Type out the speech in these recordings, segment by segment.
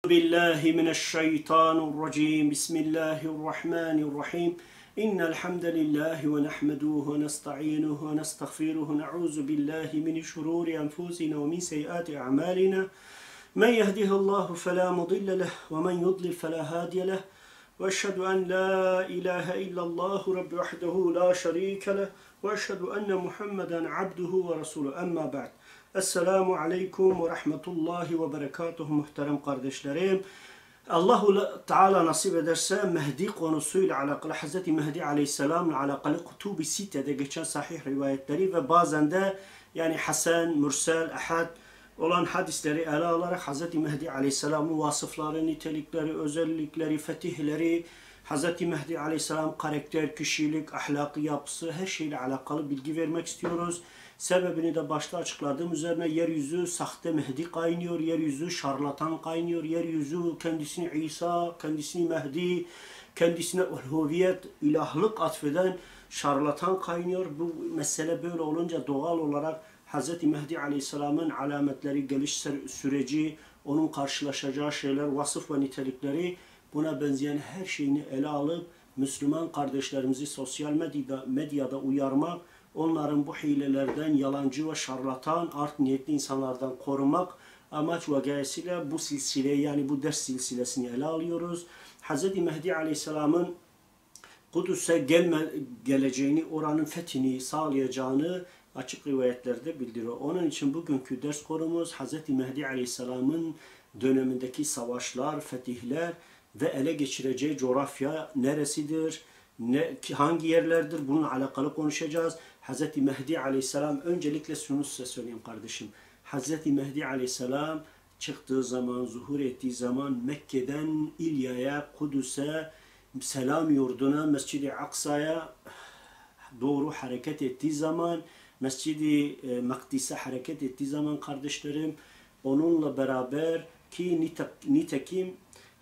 بالله من الشيطان الرجيم بسم الله الرحمن الرحيم إن الحمد لله ونحمده ونستعينه ونستغفره ونعوذ بالله من شرور أنفسنا ومن سيئات أعمالنا من يهده الله فلا مضل له ومن يضلل فلا هادي له وأشهد أن لا إله إلا الله رب وحده لا شريك له وأشهد أن محمدا عبده ورسوله أما بعد. Esselamu Aleyküm ve Rahmetullahi ve Berekatuhu muhterem kardeşlerim. Allahu Teala nasip ederse Mehdi konusuyla alakalı, Hz. Mehdi Aleyhisselam'la alakalı Kutubi Sitte'de geçen sahih rivayetleri ve bazen de yani Hasan, Mürsel, Ahad olan hadisleri ele alarak Hz. Mehdi Aleyhisselam'ın vasıfları, nitelikleri, özellikleri, fetihleri, Hz. Mehdi Aleyhisselam karakter, kişilik, ahlakı, yapısı her şeyle alakalı bilgi vermek istiyoruz. Sebebini de başta açıkladığım üzerine yeryüzü sahte Mehdi kaynıyor, yeryüzü şarlatan kaynıyor, yeryüzü kendisini İsa, kendisini Mehdi, kendisine hüviyet, ilahlık atfeden şarlatan kaynıyor. Bu mesele böyle olunca doğal olarak Hz. Mehdi Aleyhisselam'ın alametleri, geliş süreci, onun karşılaşacağı şeyler, vasıf ve nitelikleri, buna benzeyen her şeyini ele alıp Müslüman kardeşlerimizi sosyal medyada uyarmak, onların bu hilelerden, yalancı ve şarlatan, art niyetli insanlardan korumak amaç ve gayesiyle bu silsileyi, yani bu ders silsilesini ele alıyoruz. Hz. Mehdi Aleyhisselam'ın Kudüs'e geleceğini, oranın fethini sağlayacağını açık rivayetlerde bildiriyor. Onun için bugünkü ders konumuz Hz. Mehdi Aleyhisselam'ın dönemindeki savaşlar, fetihler ve ele geçireceği coğrafya neresidir, hangi yerlerdir, bununla alakalı konuşacağız. Hz. Mehdi Aleyhisselam, öncelikle şunu size söyleyeyim kardeşim. Hz. Mehdi Aleyhisselam çıktığı zaman, zuhur ettiği zaman Mekke'den İlya'ya, Kudüs'e, Selam yurduna, Mescid-i Aksa'ya doğru hareket ettiği zaman, Mescid-i Makdis'e hareket ettiği zaman kardeşlerim, onunla beraber ki nitekim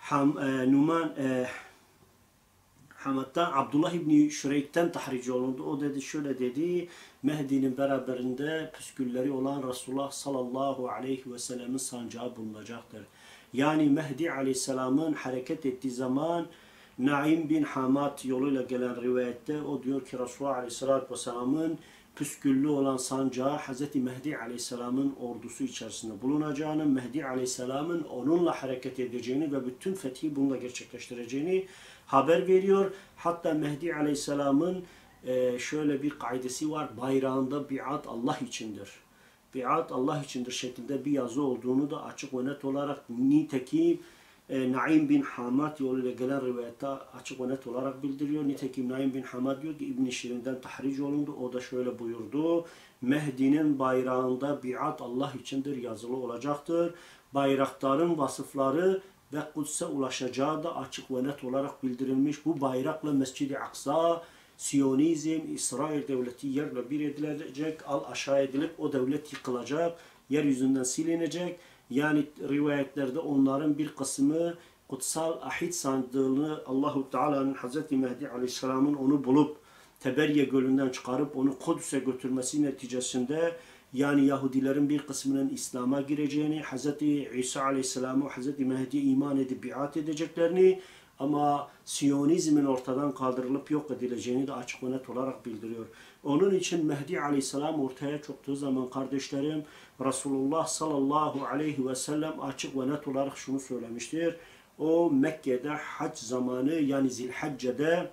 Hamad'dan Abdullah İbni Şüreyk'ten tahric olundu. O dedi, şöyle dedi: Mehdi'nin beraberinde püskülleri olan Resulullah sallallahu aleyhi ve sellem'in sancağı bulunacaktır. Yani Mehdi aleyhisselamın hareket ettiği zaman Naim bin Hamad yoluyla gelen rivayette o diyor ki Resulullah aleyhisselatü vesselamın püsküllü olan sancağı Hz. Mehdi aleyhisselamın ordusu içerisinde bulunacağını, Mehdi aleyhisselamın onunla hareket edeceğini ve bütün fethi bununla gerçekleştireceğini haber veriyor. Hatta Mehdi aleyhisselamın şöyle bir kaidesi var: bayrağında biat Allah içindir. Biat Allah içindir şeklinde bir yazı olduğunu da açık ve net olarak nitekim Naim bin Hamad yoluyla gelen rivayette açık ve net olarak bildiriyor. Nitekim Naim bin Hamad diyor ki İbn-i Şirin'den tahric olundu. O da şöyle buyurdu: Mehdi'nin bayrağında biat Allah içindir yazılı olacaktır. Bayraktarın vasıfları ve Kudüs'e ulaşacağı da açık ve net olarak bildirilmiş. Bu bayrakla Mescid-i Aksa, Siyonizm, İsrail devleti yerle bir edilecek, aşağı edilip o devlet yıkılacak, yeryüzünden silinecek. Yani rivayetlerde onların bir kısmı kutsal ahit sandığını Allahu Teala'nın Hz. Mehdi Aleyhisselam'ın onu bulup Teberye Gölü'nden çıkarıp onu Kudüs'e götürmesi neticesinde yani Yahudilerin bir kısmının İslam'a gireceğini, Hz. İsa Aleyhisselam'ı Hz. Mehdi'ye iman edip biat edeceklerini ama Siyonizmin ortadan kaldırılıp yok edileceğini de açık ve net olarak bildiriyor. Onun için Mehdi Aleyhisselam ortaya çıktığı zaman kardeşlerim, Resulullah sallallahu aleyhi ve sellem açık ve net olarak şunu söylemiştir: o Mekke'de hac zamanı, yani Zilhacce'de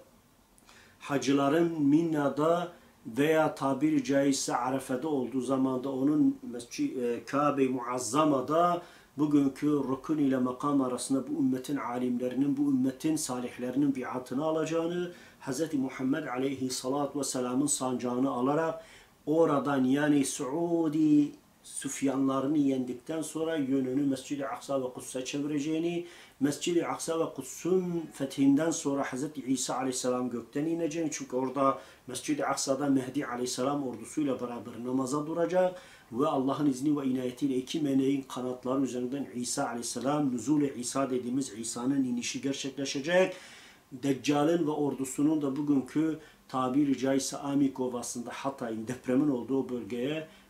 hacıların Mina'da veya tabiri caizse Arefe'de olduğu zamanda onun Kabe-i Muazzama'da bugünkü rükün ile makam arasında bu ümmetin alimlerinin, bu ümmetin salihlerinin biatını alacağını, Hz. Muhammed aleyhissalatu vesselamın sancağını alarak oradan, yani Suudi Süfyanlarını yendikten sonra yönünü Mescid-i Aksa ve Kudüs'e çevireceğini, Mescid-i Aksa ve Kudüs'ün fethinden sonra Hz. İsa aleyhisselam gökten ineceğini, çünkü orada Mescid-i Aksa'da Mehdi aleyhisselam ordusuyla beraber namaza duracak ve Allah'ın izni ve inayetiyle iki meleğin kanatları üzerinden İsa aleyhisselam, nüzul-i İsa dediğimiz İsa'nın inişi gerçekleşecek. Deccal'in ve ordusunun da bugünkü tabiri caizse Amik Ovası'nda, Hatay'ın depremin olduğu bölgeye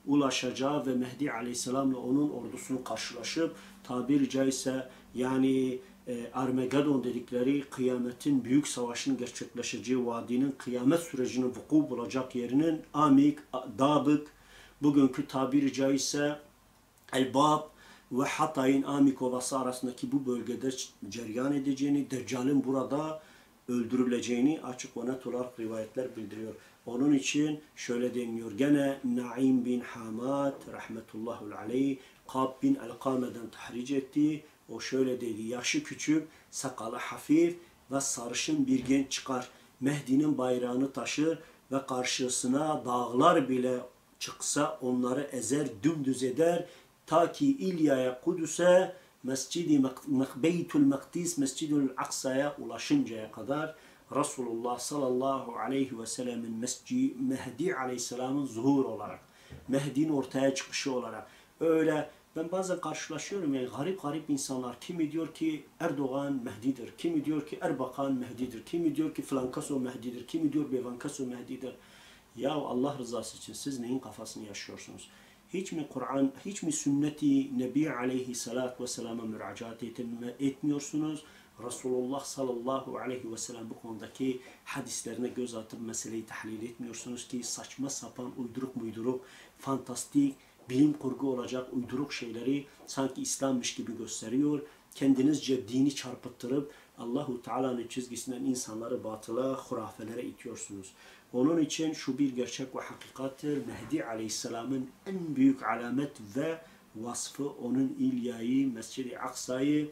ulaşacağı ve Mehdi Aleyhisselam'la onun ordusunu karşılaşıp tabiri caizse yani Armageddon dedikleri kıyametin büyük savaşın gerçekleşeceği vadinin kıyamet sürecinin vuku bulacak yerinin Amik, Dabık, bugünkü tabiri caizse Elbab ve Hatay'ın Amik Ovası arasındaki bu bölgede ceryan edeceğini, Deccal'in burada öldürüleceğini açık ve net olarak rivayetler bildiriyor. Onun için şöyle deniliyor. Gene Naim bin Hamad rahmetullahul aleyh Kab bin Elkame'den tahric etti. O şöyle dedi. Yaşı küçük, sakalı hafif ve sarışın bir genç çıkar. Mehdi'nin bayrağını taşır ve karşısına dağlar bile çıksa onları ezer, dümdüz eder. Ta ki İlya'ya, Kudüs'e, Mescid-i Beytül Makdis, Mescid-ül Aksa'ya ulaşıncaya kadar Resulullah sallallahu aleyhi ve sellemin Mehdi aleyhisselamın zuhur olarak, Mehdi'nin ortaya çıkışı olarak öyle ben bazen karşılaşıyorum yani garip insanlar. Kimi diyor ki Erdoğan Mehdi'dir, kimi diyor ki Erbakan Mehdi'dir, kimi diyor ki Flankaso Mehdi'dir, kimi diyor Bevankaso Mehdi'dir. Ya Allah rızası için siz neyin kafasını yaşıyorsunuz? Hiç mi Kur'an, hiç mi sünneti Nebi aleyhissalatü vesselam'a müracaat etmiyorsunuz? Resulullah sallallahu aleyhi ve sellem bu konudaki hadislerine göz atıp meseleyi tahlil etmiyorsunuz ki saçma sapan uyduruk fantastik, bilim kurgu olacak uyduruk şeyleri sanki İslam'mış gibi gösteriyor. Kendinizce dini çarpıttırıp Allahu Teala'nın çizgisinden insanları batıla, hurafelere itiyorsunuz. Onun için şu bir gerçek ve hakikattir. Mehdi Aleyhisselam'ın en büyük alamet ve vasfı onun İlya'yı, Mescid-i Aksa'yı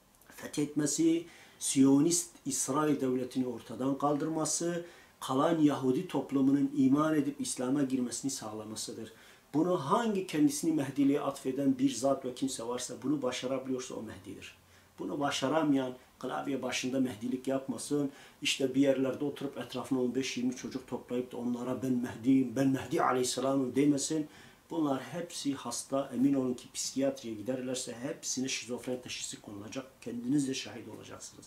fethetmesi, Siyonist İsrail devletini ortadan kaldırması, kalan Yahudi toplumunun iman edip İslam'a girmesini sağlamasıdır. Bunu hangi kendisini Mehdiliğe atfeden bir zat ve kimse varsa bunu başarabiliyorsa o Mehdi'dir. Bunu başaramayan klavye başında Mehdilik yapmasın. İşte bir yerlerde oturup etrafına 15-20 çocuk toplayıp da onlara ben Mehdi'yim, ben Mehdi Aleyhisselam'ım demesin. Bunlar hepsi hasta. Emin olun ki psikiyatriye giderlerse hepsine şizofren teşhisi konulacak. Kendiniz de şahit olacaksınız.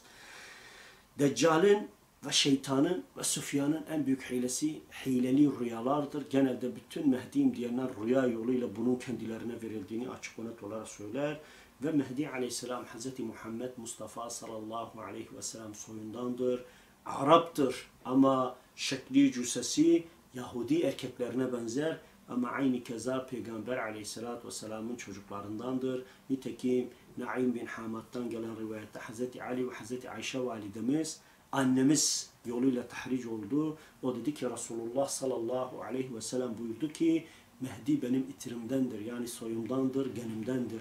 Deccal'in ve şeytanın ve Süfyan'ın en büyük hilesi hileli rüyalardır. Genelde bütün Mehdi'yim diyenler rüya yoluyla bunun kendilerine verildiğini açık ve net olarak söyler. Ve Mehdi aleyhisselam Hz. Muhammed Mustafa sallallahu aleyhi ve sellem soyundandır. Arap'tır ama şekli cüssesi Yahudi erkeklerine benzer ama aynı keza Peygamber aleyhissalatü vesselamın çocuklarındandır. Nitekim Naim bin Hamad'dan gelen rivayette Hz. Ali ve Hz. Ayşe validemiz annemiz yoluyla tahric oldu. O dedi ki Resulullah sallallahu aleyhi ve sellem buyurdu ki Mehdi benim itirimdendir yani soyumdandır, genimdendir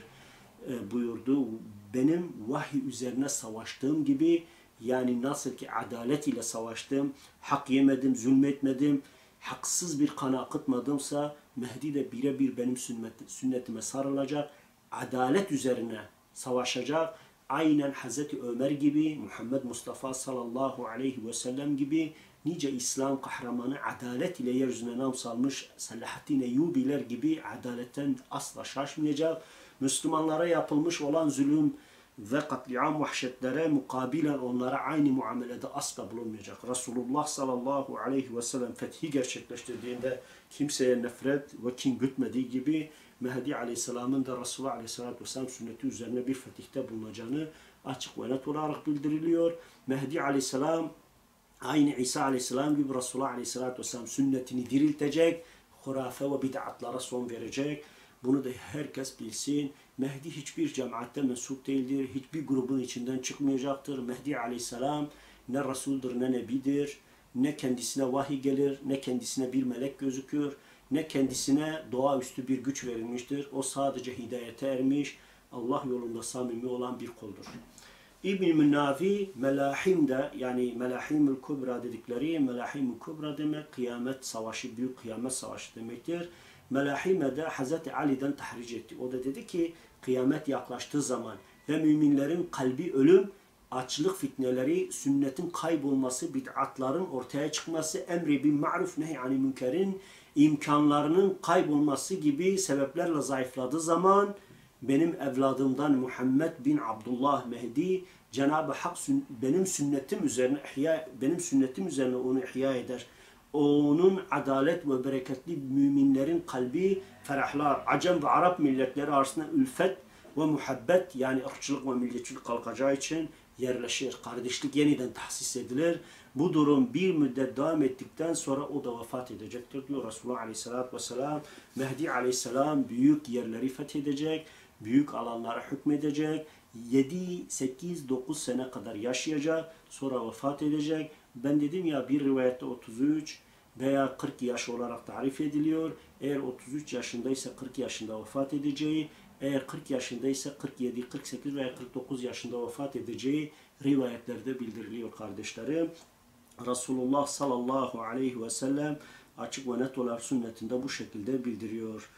buyurdu. Benim vahiy üzerine savaştığım gibi yani nasıl ki adalet ile savaştım, hak yemedim, zulmetmedim, haksız bir kan akıtmadımsa Mehdi de birebir benim sünnetime sarılacak, adalet üzerine savaşacak. Aynen Hazreti Ömer gibi, Muhammed Mustafa sallallahu aleyhi ve sellem gibi nice İslam kahramanı adalet ile yeryüzüne nam salmış Selahaddin Eyyubiler gibi adaletten asla şaşmayacak. Müslümanlara yapılmış olan zulüm ve katliam vahşetlere mukabilen onlara aynı muamelede asla bulunmayacak. Resulullah sallallahu aleyhi ve sellem fethi gerçekleştirdiğinde kimseye nefret ve kin gütmediği gibi Mehdi aleyhisselamın da Resulullah aleyhisselatü vesselam sünneti üzerine bir fetihte bulunacağını açık ve net olarak bildiriliyor. Mehdi aleyhisselam aynı İsa aleyhisselam gibi Resulullah aleyhisselatü vesselam sünnetini diriltecek, hurafe ve bid'atlara son verecek. Bunu da herkes bilsin. Mehdi hiçbir cemaatte mensup değildir. Hiçbir grubun içinden çıkmayacaktır. Mehdi aleyhisselam ne Resul'dur ne Nebidir. Ne kendisine vahiy gelir, ne kendisine bir melek gözükür, ne kendisine doğaüstü bir güç verilmiştir. O sadece hidayete ermiş, Allah yolunda samimi olan bir kuldur. İbn-i Münnavi Melahim'de yani Melahimül Kubra dedikleri Melahimül Kubra demek kıyamet savaşı, büyük kıyamet savaşı demektir. Melahime'de Hazreti Ali'den tahric etti. O da dedi ki kıyamet yaklaştığı zaman ve müminlerin kalbi ölüm, açlık fitneleri, sünnetin kaybolması, bid'atların ortaya çıkması, emri bil ma'ruf nehy anil münkerin imkanlarının kaybolması gibi sebeplerle zayıfladığı zaman benim evladımdan Muhammed bin Abdullah Mehdi Cenab-ı Hak benim sünnetim üzerine onu ihya eder. onun adalet ve bereketli müminlerin kalbi ferahlar. Acem ve Arap milletleri arasında ülfet ve muhabbet, yani ırkçılık ve milliyetçilik kalkacağı için yerleşir. Kardeşlik yeniden tahsis edilir. Bu durum bir müddet devam ettikten sonra o da vefat edecektir diyor Resulullah Aleyhisselatü Vesselam. Mehdi Aleyhisselam büyük yerleri fethedecek, büyük alanlara hükmedecek. 7, 8, 9 sene kadar yaşayacak, sonra vefat edecek. Ben dedim ya, bir rivayette 33 veya 40 yaş olarak tarif ediliyor. Eğer 33 yaşındaysa 40 yaşında vefat edeceği, eğer 40 yaşındaysa 47, 48 veya 49 yaşında vefat edeceği rivayetlerde bildiriliyor kardeşlerim. Resulullah sallallahu aleyhi ve sellem açık ve net olarak sünnetinde bu şekilde bildiriyor.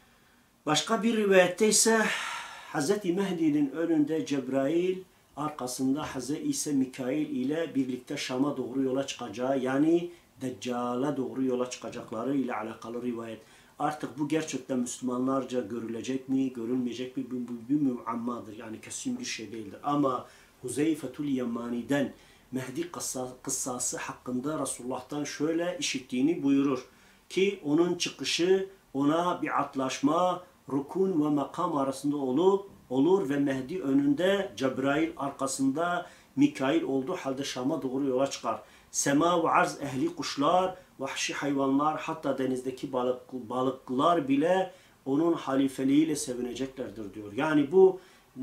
Başka bir rivayette ise Hz. Mehdi'nin önünde Cebrail, arkasında Hz. İsa Mikail ile birlikte Şam'a doğru yola çıkacağı, yani Deccal'a doğru yola çıkacakları ile alakalı rivayet. Artık bu gerçekten Müslümanlarca görülecek mi, görülmeyecek mi? Bu bir muammadır. Yani kesin bir şey değildir. Ama Huzeyfetül Yemani'den Mehdi kıssası hakkında Resulullah'tan şöyle işittiğini buyurur. Ki onun çıkışı ona bir atlaşma, rukun ve makam arasında olur ve Mehdi önünde, Cebrail arkasında, Mikail olduğu halde Şam'a doğru yola çıkar. Sema ve arz ehli kuşlar, vahşi hayvanlar, hatta denizdeki balıklar bile onun halifeliğiyle sevineceklerdir diyor. Yani bu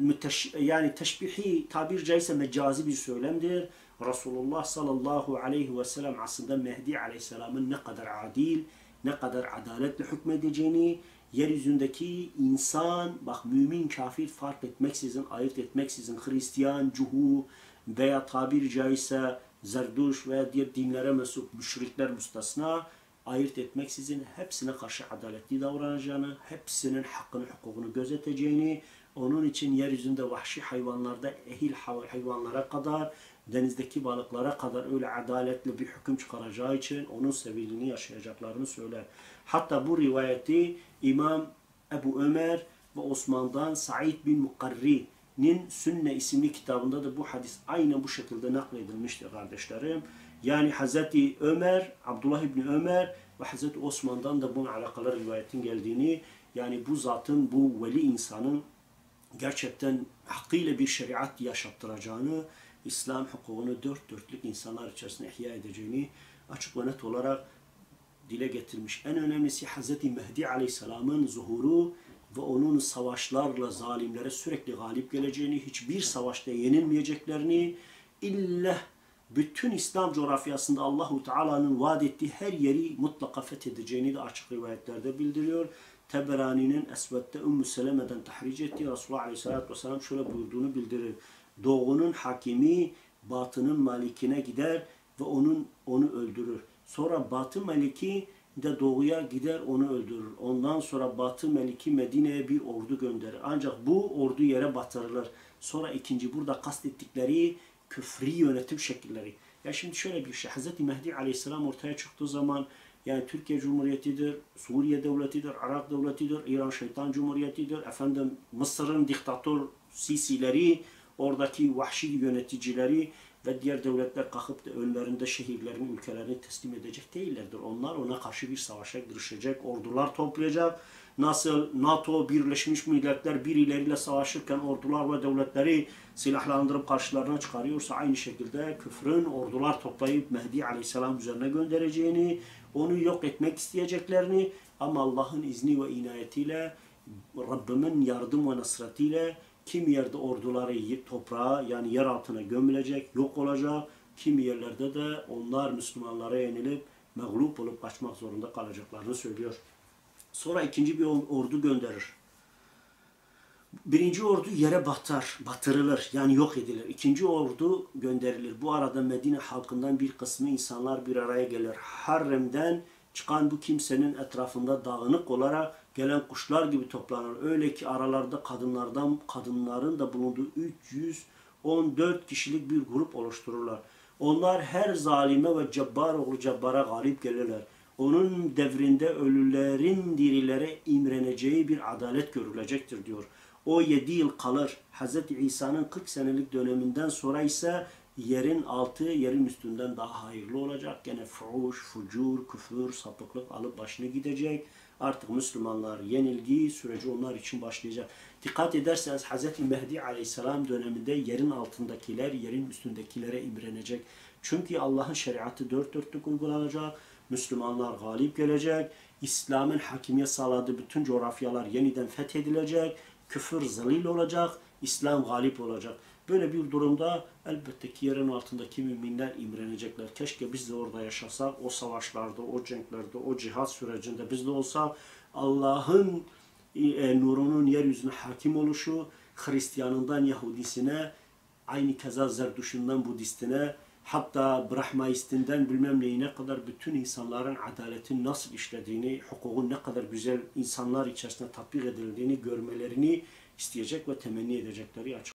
yani teşbihi, tabir caizse mecazi bir söylemdir. Resulullah sallallahu aleyhi ve sellem aslında Mehdi aleyhisselamın ne kadar adil, ne kadar adaletle hükmedeceğini, yeryüzündeki insan, bak mümin, kafir fark etmeksizin, ayırt etmeksizin, Hristiyan, Cuhu veya tabiri caizse Zerduş veya diğer dinlere mensup müşrikler müstesna, ayırt etmeksizin hepsine karşı adaletli davranacağını, hepsinin hakkını, hukukunu gözeteceğini, onun için yeryüzünde vahşi hayvanlarda ehil hayvanlara kadar, denizdeki balıklara kadar öyle adaletli bir hüküm çıkaracağı için onun sevilini yaşayacaklarını söyler. Hatta bu rivayeti İmam Ebu Ömer ve Osman'dan Said bin Mukarri'nin Sünne isimli kitabında da bu hadis aynen bu şekilde nakledilmiştir kardeşlerim. Yani Hazreti Ömer, Abdullah İbni Ömer ve Hazreti Osman'dan da bununla alakalı rivayetin geldiğini, yani bu zatın, bu veli insanın gerçekten hakkıyla bir şeriat yaşattıracağını, İslam hukukunu dört dörtlük insanlar içerisinde ihya edeceğini açık ve net olarak dile getirmiş. En önemlisi Hz. Mehdi Aleyhisselam'ın zuhuru ve onun savaşlarla zalimlere sürekli galip geleceğini, hiçbir savaşta yenilmeyeceklerini, illa bütün İslam coğrafyasında Allahu Teala'nın vaad ettiği her yeri mutlaka fethedeceğini de açık rivayetlerde bildiriyor. Teberani'nin Esved'de Ümmü Seleme'den tahric ettiği Resulullah Aleyhisselatü Vesselam şöyle buyurduğunu bildirir. Doğunun hakimi batının malikine gider ve onu öldürür. Sonra batı meliki de doğuya gider, onu öldürür. Ondan sonra batı meliki Medine'ye bir ordu gönderir. Ancak bu ordu yere batırılır. Sonra ikinci burada kastettikleri küfri yönetim şekilleri. Ya şimdi şöyle bir şey. Hz. Mehdi Aleyhisselam ortaya çıktığı zaman, yani Türkiye Cumhuriyeti'dir, Suriye Devleti'dir, Irak Devleti'dir, İran Şeytan Cumhuriyeti'dir, Mısır'ın diktatör Sisi'leri, oradaki vahşi yöneticileri ve diğer devletler kalkıp da önlerinde şehirlerini, ülkelerini teslim edecek değillerdir. Onlar ona karşı bir savaşa girişecek, ordular toplayacak. Nasıl NATO, Birleşmiş Milletler birileriyle savaşırken ordular ve devletleri silahlandırıp karşılarına çıkarıyorsa, aynı şekilde küfrün ordular toplayıp Mehdi Aleyhisselam üzerine göndereceğini, onu yok etmek isteyeceklerini, ama Allah'ın izni ve inayetiyle, Rabbimin yardım ve nusretiyle kimi yerde orduları toprağa, yani yer altına gömülecek, yok olacak. Kimi yerlerde de onlar Müslümanlara yenilip mağlup olup kaçmak zorunda kalacaklarını söylüyor. Sonra ikinci bir ordu gönderir. Birinci ordu yere batırılır, yani yok edilir. İkinci ordu gönderilir. Bu arada Medine halkından bir kısmı insanlar bir araya gelir. Harrem'den çıkan bu kimsenin etrafında dağınık olarak gelen kuşlar gibi toplanır. Öyle ki aralarda kadınların da bulunduğu 314 kişilik bir grup oluştururlar. Onlar her zalime ve cebbar oğlu cebbara galip gelirler. Onun devrinde ölülerin dirilere imreneceği bir adalet görülecektir diyor. O 7 yıl kalır. Hz. İsa'nın 40 senelik döneminden sonra ise yerin altı yerin üstünden daha hayırlı olacak. Gene fuhuş, fucur, küfür, sapıklık alıp başını gidecek. Artık Müslümanlar yenilgi süreci onlar için başlayacak. Dikkat ederseniz Hz. Mehdi Aleyhisselam döneminde yerin altındakiler yerin üstündekilere imrenecek. Çünkü Allah'ın şeriatı dört dörtlük uygulanacak. Müslümanlar galip gelecek. İslam'ın hakimiyet sağladığı bütün coğrafyalar yeniden fethedilecek. Küfür zelil olacak. İslam galip olacak. Böyle bir durumda elbette ki yerin altındaki müminler imrenecekler. Keşke biz de orada yaşasak, o savaşlarda, o cenklerde, o cihat sürecinde biz de olsak. Allah'ın nurunun yeryüzüne hakim oluşu, Hristiyanından Yahudisine, aynı keza Zerdüşünden Budistine, hatta Brahmaistinden bilmem neyine kadar bütün insanların adaletin nasıl işlediğini, hukukun ne kadar güzel insanlar içerisinde tatbik edildiğini görmelerini isteyecek ve temenni edecekleri açık.